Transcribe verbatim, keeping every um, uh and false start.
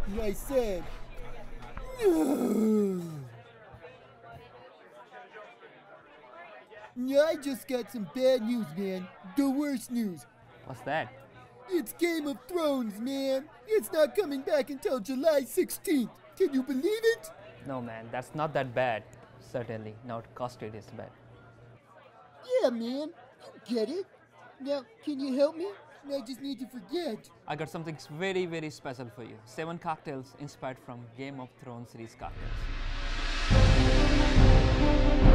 I said. I just got some bad news, man. The worst news. What's that? It's Game of Thrones, man. It's not coming back until July sixteenth. Can you believe it? No, man, that's not that bad. Certainly not cost it is bad. Yeah, man. You get it. Now, can you help me? I just need to forget. I got something very, very special for you. Seven cocktails inspired from Game of Thrones series cocktails.